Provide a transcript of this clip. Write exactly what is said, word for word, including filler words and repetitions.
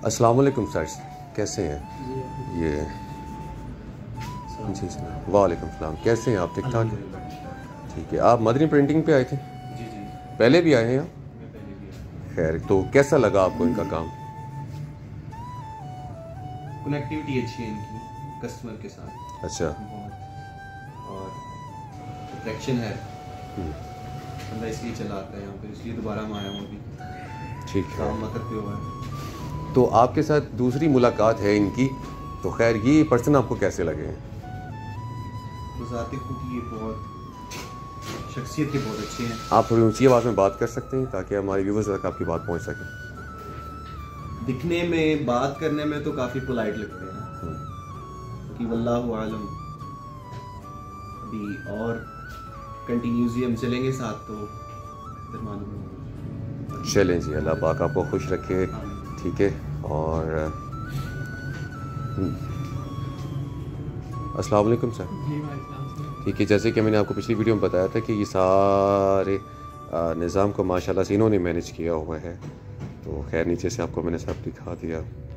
अस्सलाम वालेकुम सर, कैसे हैं? ये जी सर, वालेकुम सलाम, कैसे हैं आप? ठीक ठाक हैं? ठीक है। आप मदनी प्रिंटिंग पे आए थे? जी जी, पहले भी आए हैं आप? मैं पहले भी आया। खैर, तो कैसा लगा आपको इनका काम? कनेक्टिविटी अच्छी है इनकी कस्टमर के साथ अच्छा। बहुत, और अट्रैक्शन है, बंदा इसलिए चला आता है यहाँ पे, इसलिए दोबारा मैं आया हूँ अभी। ठीक है। काम मकद पे हुआ है। तो आपके साथ दूसरी मुलाकात है इनकी, तो खैर ये पर्सन आपको कैसे लगे हैं? तो ज़ाती खुद ये बहुत शख्सियत के बहुत अच्छे हैं। आप थोड़ी ऊंची आवाज़ में बात कर सकते हैं ताकि हमारे व्यूवर्स तक आपकी बात पहुंच सके। दिखने में, बात करने में तो काफ़ी पोलाइट लगते हैं, कि वल्लाहु आलम अभी और कंटिन्यूसली हम चलेंगे साथ तो फिर मालूम होगा। चलें जी, अल्लाह पाक आपको खुश रखे। ठीक है। और अस्सलाम वालेकुम सर। ठीक है, जैसे कि मैंने आपको पिछली वीडियो में बताया था कि ये सारे निज़ाम को माशाल्लाह से इन्होंने मैनेज किया हुआ है, तो खैर नीचे से आपको मैंने सब दिखा दिया।